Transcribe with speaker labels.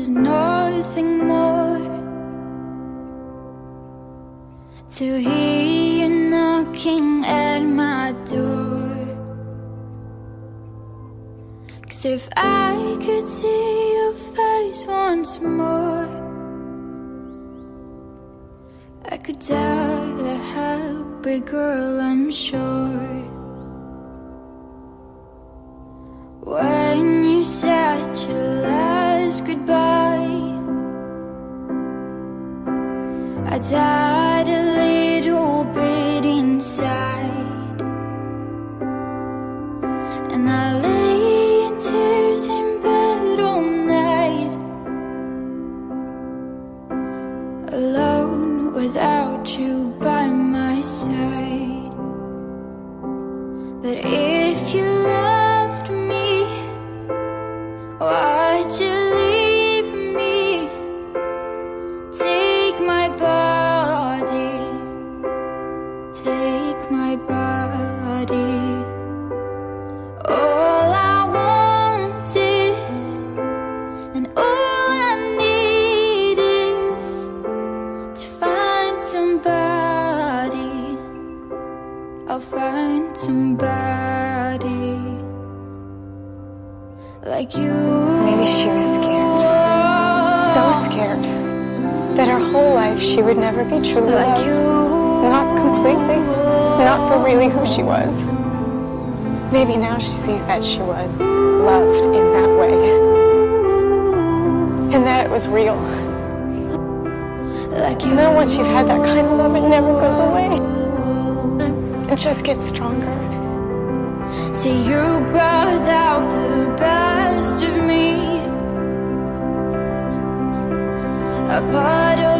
Speaker 1: there's nothing more to hear you knocking at my door. 'Cause if I could see your face once more, I could die a happy girl, I'm sure. When you said your last goodbye, I died a little bit inside, and I lay in tears in bed all night, alone without you by my side. But if you loved me, why'd you leave me? Take my body, take my body. All I want is, and all I need is to find somebody. I'll find somebody like you.
Speaker 2: Maybe she was scared, so scared, that her whole life she would never be truly
Speaker 1: like
Speaker 2: loved.
Speaker 1: you.
Speaker 2: Not completely, not for really who she was. Maybe now she sees that she was loved in that way, and that it was real.
Speaker 1: Like you.
Speaker 2: And then once you've had that kind of love, it never goes away. It just gets stronger.
Speaker 1: See, you brought out the best of me, a part of